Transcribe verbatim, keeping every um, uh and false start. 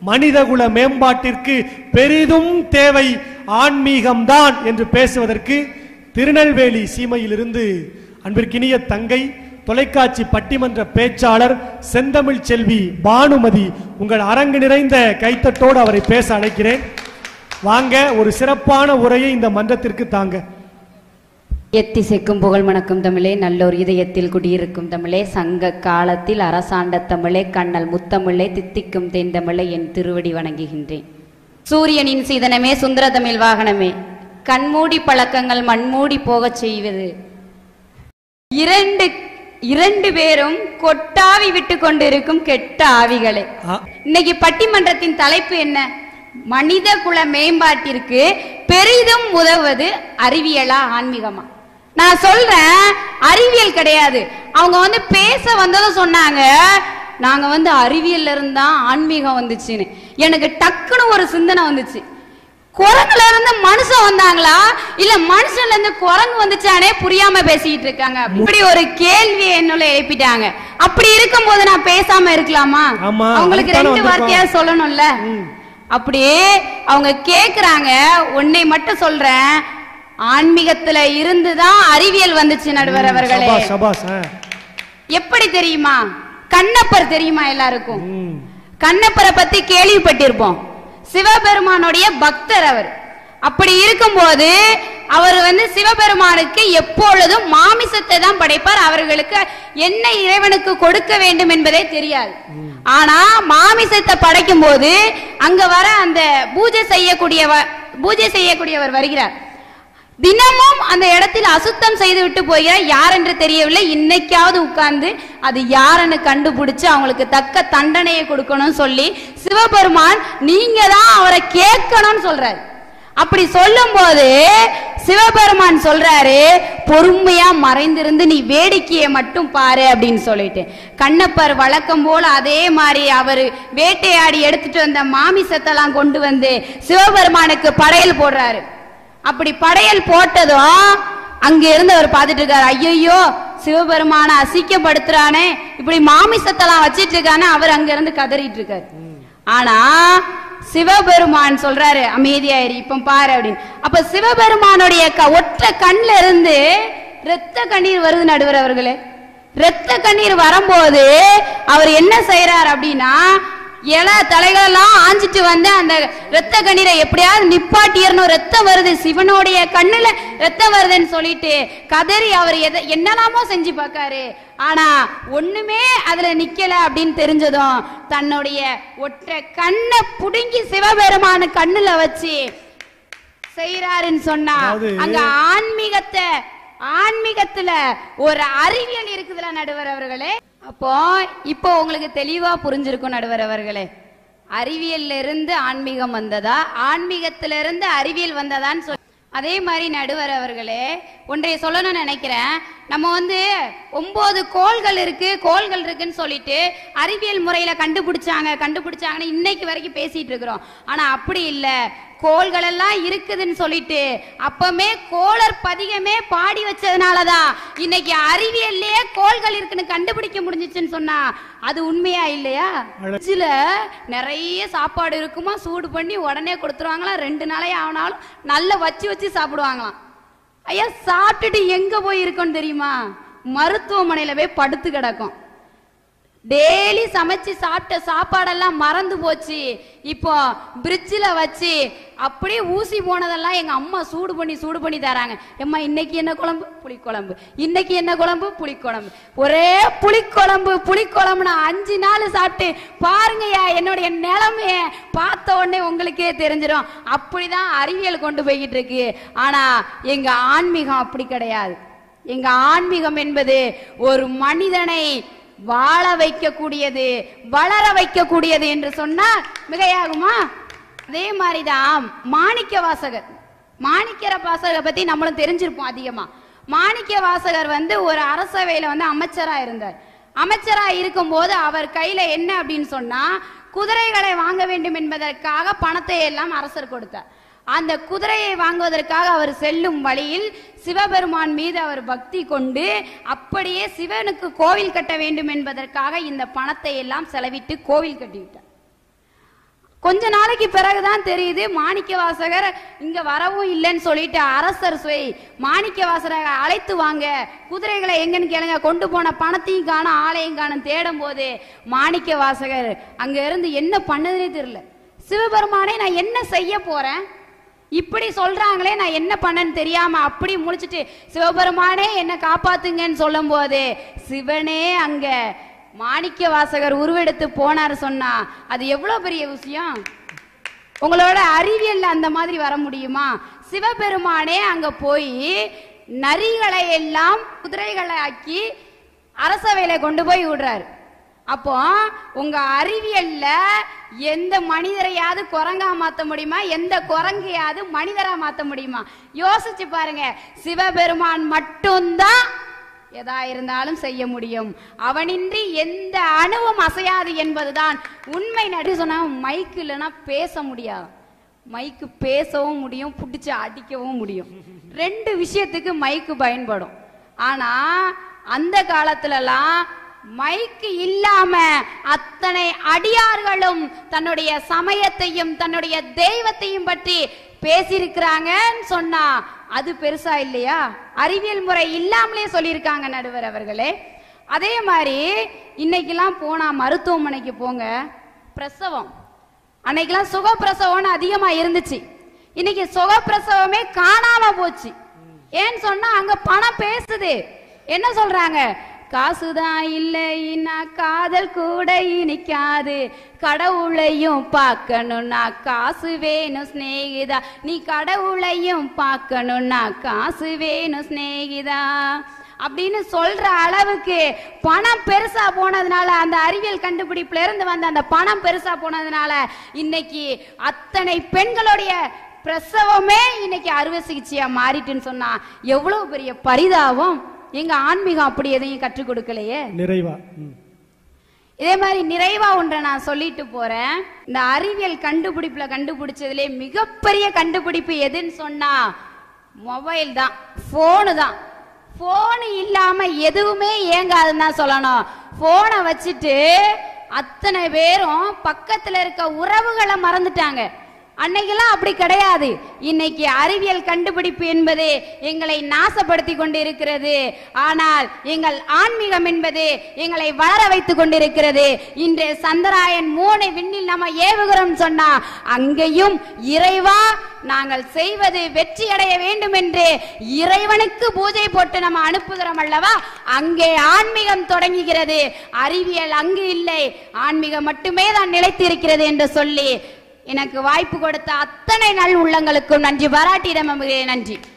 மனிதகுல மேம்பாட்டிற்கு பெரிதும் தேவை ஆன்மீகம்தான் என்று பேசுவதற்கு திருநெல்வேலி சீமையிலிருந்து அன்பிற்கினிய தங்கை தொலைக்காட்சி பட்டிமன்ற பேச்சாளர் செந்தமிழ் செல்வி பானுமதி உங்கள் அரங்கு நிறைந்த கைத்தட்டோடு அவரை பேச அழைக்கிறேன். வாங்க, ஒரு சிறப்பான உரையை இந்த மன்றத்திற்கு தாங்க. எத்திசைக்கும் புகழ் மணக்கும் தமிழே, நல்லோர் இதயத்தில் குடியிருக்கும் தமிழே, சங்க காலத்தில் அரசாண்ட தமிழே, கண்ணல் முத்தமிழே, தித்திக்கும் தேந்தமிழே, என் திருவடி வணங்குகின்றேன். சூரியனின் சீதனமே, சுந்தர தமிழ் வாகனமே, கண்மூடி பழக்கங்கள் மண்மூடி போகச் செய்வது. இரண்டு இரண்டு பேரும் கொட்டாவி விட்டு கொண்டிருக்கும் கெட்ட ஆவிகளே. இன்னைக்கு பட்டிமன்றத்தின் தலைப்பு என்ன? மனித குல மேம்பாட்டிற்கு பெரிதும் உதவுவது அறிவியலா ஆன்மீகமா? நான் சொல்றேன், அறிவியல் கிடையாது. அவங்க வந்து பேச வந்ததும் சொன்னாங்க, நாங்க வந்து அறிவியல்ல இருந்தா ஆன்மீகம் வந்துச்சுன்னு. எனக்கு டக்குன்னு ஒரு சிந்தனை வந்துச்சு, குரங்குல இருந்து மனுஷன் வந்தாங்களா இல்ல மனுஷன்ல இருந்து குரங்கு வந்துச்சானே புரியாம பேசிட்டு இருக்காங்க. இப்படி ஒரு கேள்வியை என்னுள்ள எழுப்பிட்டாங்க. அப்படி இருக்கும் போது நான் பேசாம இருக்கலாமா? அவங்களுக்கு ரெண்டு வார்த்தையா சொல்லணும்ல. அப்படியே அவங்க கேக்குறாங்க. உன்னை மட்டும் சொல்றேன், ஆன்மீகத்துல இருந்துதான் அறிவியல் வந்துச்சு நடுவர் அவர்களே. எப்படி தெரியுமா? கண்ணப்பர் தெரியுமா எல்லாருக்கும்? கண்ணப்பரை பத்தி கேள்விப்பட்டிருப்போம். சிவபெருமானுடைய பக்தர் அவர். அப்படி இருக்கும்போது அவர் வந்து சிவபெருமானுக்கு எப்பொழுதும் மாமிசத்தை தான் படைப்பார். அவர்களுக்கு என்ன இறைவனுக்கு கொடுக்க வேண்டும் என்பதே தெரியாது. ஆனா மாமிசத்தை படைக்கும் போது அங்க வர அந்த பூஜை செய்யக்கூடியவர் பூஜை செய்யக்கூடியவர் வருகிறார். தினமும் அந்த இடத்தில் அசுத்தம் செய்து விட்டு போகிறார். யார் என்று தெரியவில்லை. இன்னைக்காவது உட்கார்ந்து அது யாருன்னு கண்டுபிடிச்சு அவங்களுக்கு தக்க தண்டனையை கொடுக்கணும்னு சொல்லி சிவபெருமான் நீங்க தான் அவரை கேட்கணும்னு சொல்றாரு. அப்படி சொல்லும் போது சிவபெருமான் சொல்றாரு, பொறுமையா மறைந்திருந்து நீ வேடிக்கையை மட்டும் பாரு அப்படின்னு சொல்லிட்டு. கண்ணப்பர் வழக்கம் போல அதே மாதிரி அவரு வேட்டையாடி எடுத்துட்டு வந்த மாமிசத்தெல்லாம் கொண்டு வந்து சிவபெருமானுக்கு படையல் போடுறாரு. அப்படி படையல் போட்டதும் அங்க இருந்து அவர் பார்த்துட்டு இருக்காரு. ஐயோ, சிவபெருமான அசிக்கப்படுத்துறானே, இப்படி மாமிசத்தெல்லாம் வச்சிட்டு இருக்கானே, அவர் அங்க இருந்து கதறிட்டு இருக்காரு. ஆனா சிவபெருமான் சொல்றாரு, அமைதியாயிரு இப்ப பாரு அப்படின்னு. அப்ப சிவபெருமானுடைய ஒற்றை கண்ல இருந்து இரத்த கண்ணீர் வருது நடுவர் அவர்களே. இரத்த கண்ணீர் வரும்போது அவர் என்ன செய்யறார் அப்படின்னா, இல தலைகளெல்லாம் ஆஞ்சிட்டு வந்து அந்த ரத்த கண்ணீரை எப்படியாவது நிப்பாட்டியறணும். ரத்தம் வருது, சிவனுடைய கண்ணுல ரத்தம் வருதுன்னு சொல்லிட்டு கதறி அவர் எதை என்னெல்லாமோ செஞ்சு பார்க்காரு. ஆனா ஒண்ணுமே அதுல நிக்கல அப்படின்னு தெரிஞ்சதும் தன்னுடைய ஒற்றை கண்ணை புடுங்கி சிவபெருமான கண்ணுல வச்சு செய்யறாருன்னு சொன்னா அங்க ஆன்மீகத்தை ஆன்மீகத்துல ஒரு அறிவியல் இருக்குதுல நடுவர் அவர்களே. அப்போ இப்போ உங்களுக்கு தெளிவா புரிஞ்சிருக்கும் நடுவர் அவர்களே, அறிவியல்ல இருந்து ஆன்மீகம் வந்ததா, ஆன்மீகத்தில இருந்து அறிவியல் வந்ததான்னு சொல்லி. அதே மாதிரி நடுவர் அவர்களே, ஒன்றைய சொல்லணும்னு நினைக்கிறேன். நம்ம வந்து ஒன்பது கோள்கள் இருக்கு கோள்கள் இருக்குன்னு சொல்லிட்டு அறிவியல் முறையில கண்டுபிடிச்சாங்க கண்டுபிடிச்சாங்கன்னு இன்னைக்கு வரைக்கும் பேசிட்டு இருக்கிறோம். ஆனா அப்படி இல்ல, கோள்கள் எல்லாம் இருக்குதுன்னு சொல்லிட்டு அப்பமே கோளர் பதிகமே பாடி வச்சதுனாலதான் இன்னைக்கு அறிவியல்லையே கோள்கள் இருக்குன்னு கண்டுபிடிக்க முடிஞ்சிச்சுன்னு சொன்னா அது உண்மையா இல்லையா? இதுல நிறைய சாப்பாடு இருக்குமா, சூடு பண்ணி உடனே கொடுத்துருவாங்களாம். ரெண்டு நாளே ஆனாலும் நல்லா வச்சு வச்சு சாப்பிடுவாங்களாம். ஐயா, சாப்பிட்டுட்டு எங்க போய் இருக்கோன்னு தெரியுமா? மருத்துவமனையில போய் படுத்து கிடக்கும். டெய்லி சமைச்சு சாப்பிட்ட சாப்பாடெல்லாம் மறந்து போச்சு. இப்போ பிரிட்ஜில் வச்சு அப்படியே ஊசி போனதெல்லாம் எங்க அம்மா சூடு பண்ணி சூடு பண்ணி தராங்க. எம்மா இன்னைக்கு என்ன குழம்பு? புளிக்குழம்பு. இன்னைக்கு என்ன குழம்பு? புளிக்குழம்பு. ஒரே புளிக்குழம்பு புளிக்குழம்புனா அஞ்சு நாள் சாப்பிட்டு பாருங்கய்யா என்னுடைய நிலைமைய பார்த்த உடனே உங்களுக்கே தெரிஞ்சிடும். அப்படிதான் அறிவியல் கொண்டு போய்கிட்டு இருக்கு. ஆனா எங்க ஆன்மீகம் அப்படி கிடையாது. எங்க ஆன்மீகம் என்பது ஒரு மனிதனை வாழ வைக்கக்கூடியது, வளர வைக்கக்கூடியது என்று சொன்னால் மிகையாகுமா? அதே மாதிரிதான் மாணிக்க வாசகர். மாணிக்க வாசகர் பத்தி நம்மளும் தெரிஞ்சிருப்போம் அதிகமா. மாணிக்க வாசகர் வந்து ஒரு அரசவையில வந்து அமைச்சரா இருந்தார். அமைச்சரா இருக்கும் போது அவர் கையில என்ன அப்படின்னு சொன்னா, குதிரைகளை வாங்க வேண்டும் என்பதற்காக பணத்தை எல்லாம் அரசர் கொடுத்தார். அந்த குதிரையை வாங்குவதற்காக அவர் செல்லும் வழியில் சிவபெருமான் மீது அவர் பக்தி கொண்டு அப்படியே சிவனுக்கு கோவில் கட்ட வேண்டும் என்பதற்காக இந்த பணத்தை எல்லாம் செலவிட்டு கோவில் கட்டிவிட்டார். கொஞ்ச நாளைக்கு பிறகுதான் தெரியுது மாணிக்க வாசகர் இங்க வரவும் இல்லைன்னு சொல்லிட்டு அரசர் சுவை மாணிக்க வாசகரை அழைத்து வாங்க, குதிரைகளை எங்கன்னு கேளுங்க, கொண்டு போன பணத்தையும் காணும் ஆலயம் காணும் தேடும் போது மாணிக்க வாசகர் அங்க இருந்து என்ன பண்ணதுனே தெரியல. சிவபெருமானே நான் என்ன செய்ய போறேன், இப்படி சொல்றாங்களே நான் என்ன பண்ணன்னு தெரியாம அப்படி முடிச்சிட்டு சிவபெருமானே என்ன காப்பாத்துங்கன்னு சொல்லும் போது சிவனே அங்க மாணிக்க வாசகர் உருவெடுத்து போனார் சொன்னா அது எவ்வளவு பெரிய விஷயம். உங்களோட அறிவியல்ல அந்த மாதிரி வர முடியுமா? சிவபெருமானே அங்க போய் நரிகளை எல்லாம் குதிரைகளை ஆக்கி அரசவையில கொண்டு போய் விடுறாரு. அப்போ உங்க அறிவியல்ல எந்த மனிதரையாவது குரங்கா மாத்த முடியுமா? எந்த குரங்கையாவது மனிதரா மாத்த முடியுமா? யோசிச்சு பாருங்க. சிவபெருமான் மட்டும்தான் எதா இருந்தாலும் செய்ய முடியும். அவனின்றி எந்த அணுவும் அசையாது என்பதுதான் உண்மை. நடி சொன்னா மைக்கு இல்லைன்னா பேச முடியாது. மைக்கு பேசவும் முடியும், புடிச்சு அடிக்கவும் முடியும். ரெண்டு விஷயத்துக்கு மைக்கு பயன்படும். ஆனா அந்த காலத்துலலாம் மைக்கு இல்லாம அத்தனை அடியார்களும் தன்னுடைய சமயத்தையும் தன்னுடைய தெய்வத்தையும் பற்றி பேசியிருக்கிறாங்கன்னு சொன்னா அது பெருசா இல்லையா? அறிவியல் முறை இல்லாமலே சொல்லியிருக்காங்க நடுவர் அவர்களே. அதே மாதிரி இன்னைக்கெல்லாம் போனா மருத்துவமனைக்கு போங்க, பிரசவம் அன்னைக்கெல்லாம் சுகப்பிரசவம்னு அதிகமா இருந்துச்சு. இன்னைக்கு சுகப்பிரசவமே காணாம போச்சு. ஏன்னு சொன்னா அங்க பணம் பேசுது. என்ன சொல்றாங்க? காசுதான் இல்லைன்னா காதல் கூட இனிக்காது, கடவுளையும் பார்க்கணும்னா காசு வேணும் சிநேகிதா, நீ கடவுளையும் பார்க்கணும்னா காசு வேணும் சிநேகிதா அப்படின்னு சொல்ற அளவுக்கு பணம் பெருசா போனதுனால, அந்த அறிவியல் கண்டுபிடிப்புல இருந்து வந்த அந்த பணம் பெருசா போனதுனால இன்னைக்கு அத்தனை பெண்களுடைய பிரசவமே இன்னைக்கு அறுவை சிகிச்சையா மாறிட்டுன்னு சொன்னா எவ்வளவு பெரிய பரிதாபம். எங்க ஆன்மீகம் அப்படி எதையும் கற்றுக் கொடுக்கலையே. நிறைவா இதே மாதிரி நிறைவா ஒன்றை நான் சொல்லிட்டு போறேன். இந்த அறிவியல் கண்டுபிடிப்புல கண்டுபிடிச்சதுல மிகப்பெரிய கண்டுபிடிப்பு எதுன்னு சொன்னா மொபைல் தான், போனு தான். போனு இல்லாம எதுவுமே இயங்காதுன்னு தான் சொல்லணும். போனை வச்சுட்டு அத்தனை பேரும் பக்கத்துல இருக்க உறவுகளை மறந்துட்டாங்க. அன்னைக்கெல்லாம் அப்படி கிடையாது. இன்னைக்கு அறிவியல் கண்டுபிடிப்பு என்பது எங்களை நாசப்படுத்தி கொண்டு இருக்கிறது. ஆனால் எங்கள் ஆன்மீகம் என்பது எங்களை வளர வைத்துக் கொண்டிருக்கிறது. இன்று சந்திராயன் மூணு விண்ணில் நம்ம ஏவுகிறோம் சொன்னா அங்கேயும் இறைவா நாங்கள் செய்வது வெற்றி அடைய வேண்டும் என்று இறைவனுக்கு பூஜை போட்டு நம்ம அனுப்புகிறோம் அல்லவா? அங்கே ஆன்மீகம் தொடங்குகிறது. அறிவியல் அங்கு இல்லை, ஆன்மீகம் மட்டுமே தான் நிலைத்து இருக்கிறது என்று சொல்லி எனக்கு வாய்ப்பு கொடுத்த அத்தனை நல் உள்ளங்களுக்கும் நன்றி பாராட்டிடம். நன்றி.